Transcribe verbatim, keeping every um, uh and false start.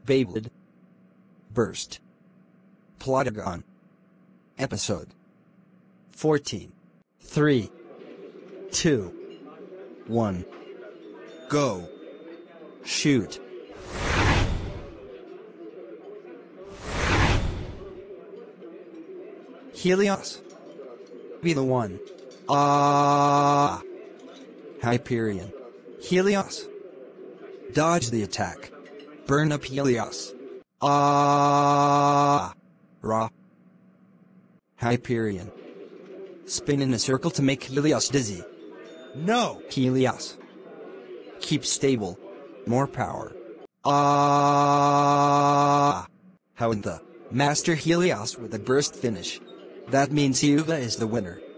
Beyblade Burst Plotagon Episode fourteen. three, two, one, go. Shoot. Helios. Be the one. Ah. Hyperion. Helios. Dodge the attack. Burn up Helios. Ah. Ra. Hyperion. Spin in a circle to make Helios dizzy. No! Helios. Keep stable. More power. Ah. How in the Master Helios with a burst finish. That means Yuga is the winner.